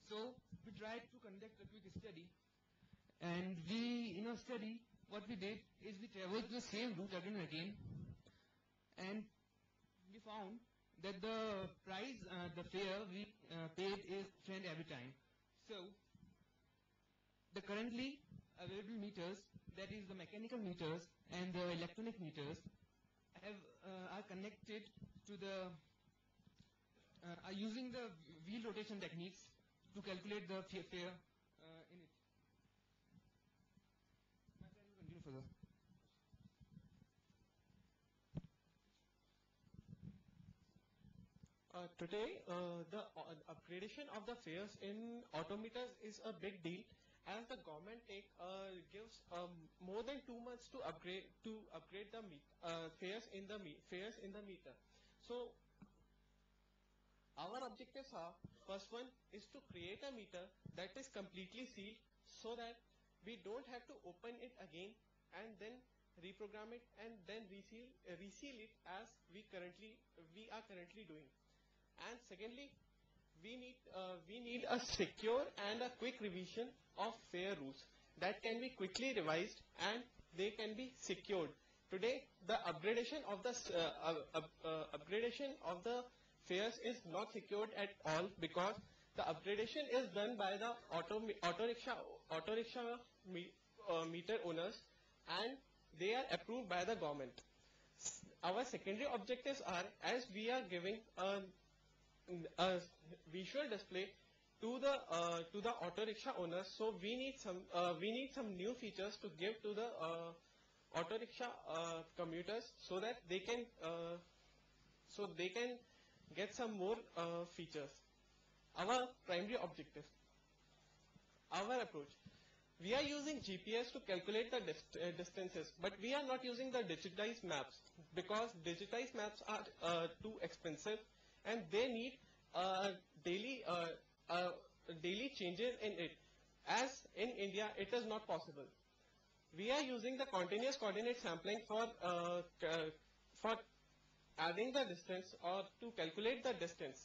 So we tried to conduct a quick study, and we, in our study, what we did is we traveled the same route again and again, and we found that the price, the fare we paid is different every time. So the currently available meters, that is the mechanical meters and the electronic meters, are connected to the are using the wheel rotation techniques to calculate the fare in it. My friend will continue further. Today, the upgradation of the fares in autometers is a big deal, as the government gives more than 2 months to upgrade the fares in the meter. So our objectives are: first one is to create a meter that is completely sealed, so that we don't have to open it again and then reprogram it and then reseal it as we are currently doing. And secondly, we need a secure and a quick revision of fare rules that can be quickly revised and they can be secured. Today, the upgradation of the fares is not secured at all, because the upgradation is done by the auto rickshaw meter owners, and they are approved by the government. Our secondary objectives are, as we are giving a visual display to the auto rickshaw owners, so we need some new features to give to the auto rickshaw commuters, so that they can get some more features. Our primary objective, our approach: we are using GPS to calculate the distances, but we are not using the digitized maps, because digitized maps are too expensive and they need daily changes in it. As in India, it is not possible. We are using the continuous coordinate sampling for adding the distance or to calculate the distance.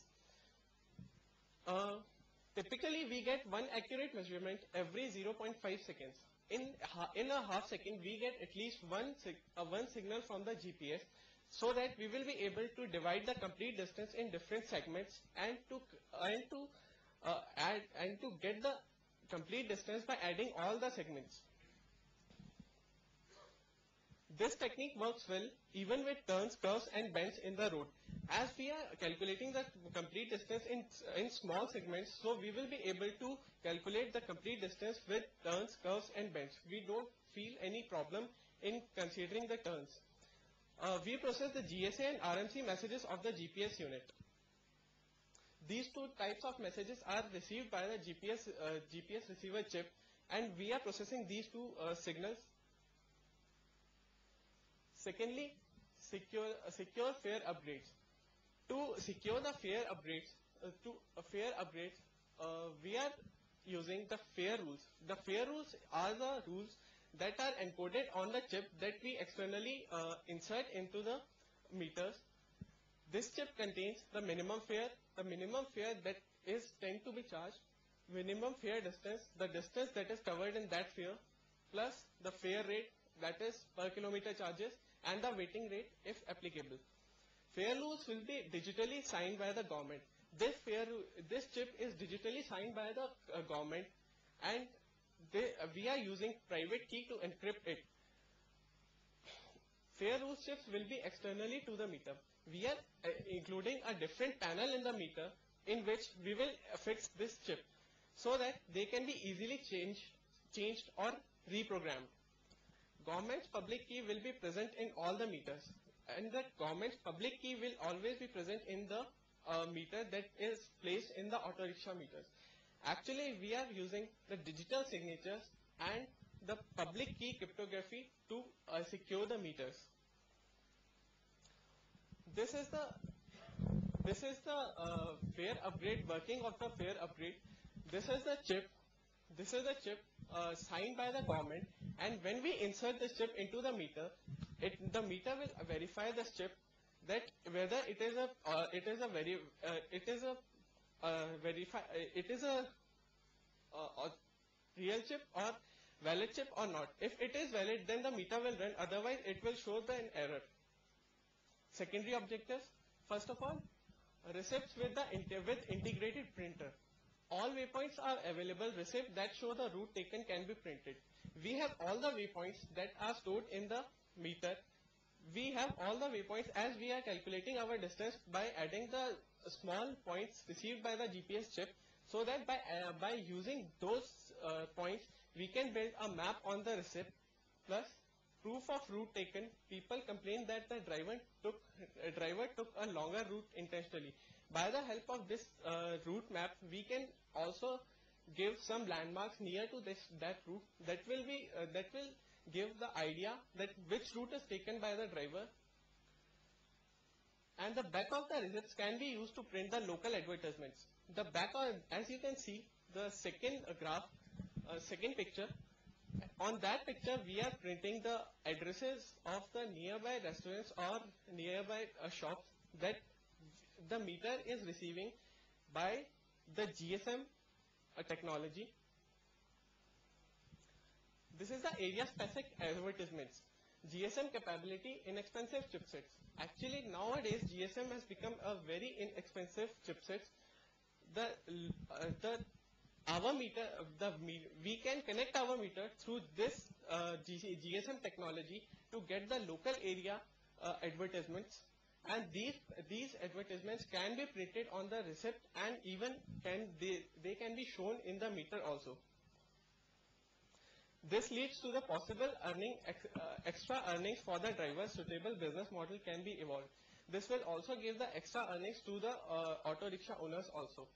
Typically, we get one accurate measurement every 0.5 seconds. In a half second, we get at least one signal from the GPS, so that we will be able to divide the complete distance in different segments and to get the complete distance by adding all the segments. This technique works well even with turns, curves and bends in the road. As we are calculating the complete distance in small segments, so we will be able to calculate the complete distance with turns, curves and bends. We don't feel any problem in considering the turns. We process the GSA and RMC messages of the GPS unit. These two types of messages are received by the GPS receiver chip, and we are processing these two signals. Secondly, secure fare upgrades. To secure the fare upgrades, we are using the fare rules. The fare rules are the rules that are encoded on the chip that we externally insert into the meters. This chip contains the minimum fare that is tend to be charged, minimum fare distance, the distance that is covered in that fare, plus the fare rate, that is per kilometer charges, and the waiting rate if applicable. Fare rules will be digitally signed by the government. This chip is digitally signed by the government, and we are using private key to encrypt it. Fare rules chips will be externally to the meter. We are including a different panel in the meter in which we will fix this chip, so that they can be easily changed or reprogrammed. Government's public key will be present in all the meters, and the government's public key will always be present in the meter that is placed in the auto rickshaw meters. Actually, we are using the digital signatures and the public key cryptography to secure the meters. This is the fare upgrade, working of the fare upgrade. This is the chip signed by the government, and when we insert this chip into the meter, the meter will verify this chip, that whether it is a or real chip or valid chip or not. If it is valid, then the meter will run, otherwise it will show an error. Secondary objectives, first of all, receipts with integrated printer. All waypoints are available. Receipt that show the route taken can be printed. We have all the waypoints that are stored in the meter. We have all the waypoints as we are calculating our distance by adding the small points received by the GPS chip, so that by using those points we can build a map on the receipt. Plus proof of route taken. People complain that the driver took a longer route intentionally. By the help of this route map, we can also give some landmarks near to that route that will give the idea that which route is taken by the driver. And the back of the receipts can be used to print the local advertisements. The back, as you can see, the second graph, second picture. On that picture, we are printing the addresses of the nearby restaurants or nearby shops that the meter is receiving by the GSM technology. This is the area specific advertisements. GSM capability, inexpensive chipsets. Actually, nowadays GSM has become a very inexpensive chipset. We can connect our meter through this GSM technology to get the local area advertisements, and these advertisements can be printed on the receipt, and even they can be shown in the meter also. This leads to the possible extra earnings for the driver. Suitable business model can be evolved. This will also give the extra earnings to the auto rickshaw owners also.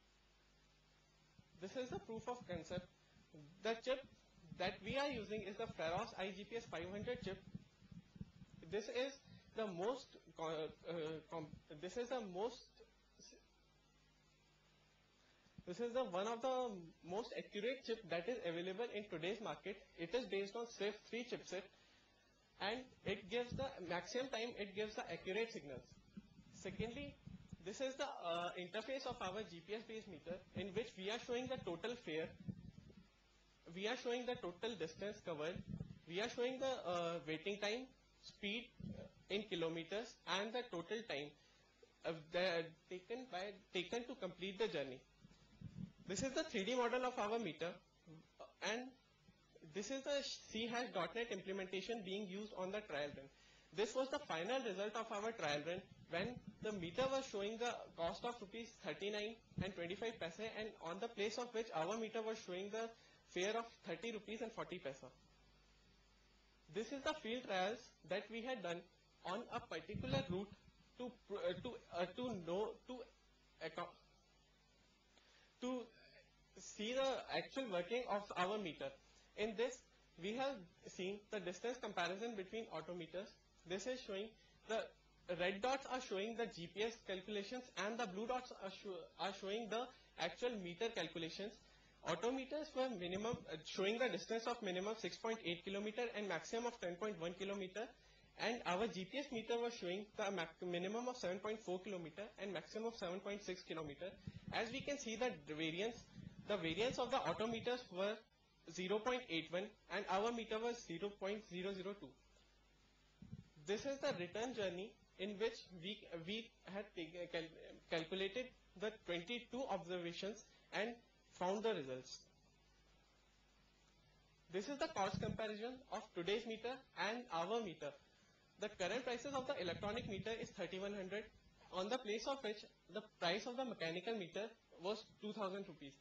This is the proof of concept. The chip that we are using is the Pharos iGPS 500 chip. This is the one of the most accurate chip that is available in today's market. It is based on SWIFT 3 chipset, and it gives the maximum time, it gives the accurate signals. Secondly, this is the interface of our GPS based meter, in which we are showing the total fare, we are showing the total distance covered, we are showing the waiting time, speed in kilometers, and the total time taken to complete the journey. This is the 3D model of our meter, and this is the C#.NET implementation being used on the trial run. This was the final result of our trial run, when the meter was showing the cost of rupees 39 and 25 paise, and on the place of which our meter was showing the fare of 30 rupees and 40 paise. This is the field trials that we had done on a particular route to see the actual working of our meter. In this, we have seen the distance comparison between auto meters. This is showing the red dots are showing the GPS calculations, and the blue dots are showing the actual meter calculations. Auto meters were minimum showing the distance of minimum 6.8 kilometer and maximum of 10.1 kilometer, and our GPS meter was showing the minimum of 7.4 kilometer and maximum of 7.6 kilometer. As we can see, the variance of the auto meters were 0.81 and our meter was 0.002. This is the return journey in which we had calculated the 22 observations and found the results. This is the cost comparison of today's meter and our meter. The current prices of the electronic meter is 3100, on the place of which the price of the mechanical meter was 2000 rupees.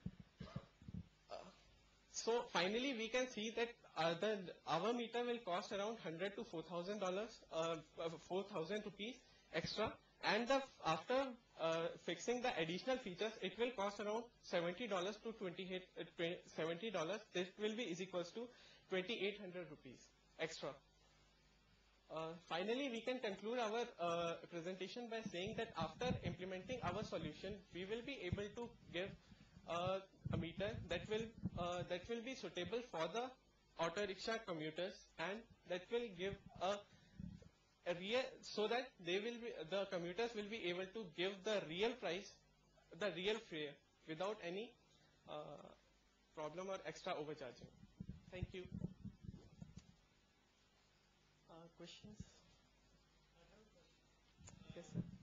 So finally we can see that our meter will cost around $100 to $4,000 rupees extra, and after fixing the additional features, it will cost around $70 to $70. This will be equals to 2,800 rupees extra. Finally, we can conclude our presentation by saying that after implementing our solution, we will be able to give a meter that will be suitable for the auto rickshaw commuters, and that will give a real, so that the commuters will be able to give the real price, the real fare, without any problem or extra overcharging. Thank you. Questions? Yes, sir.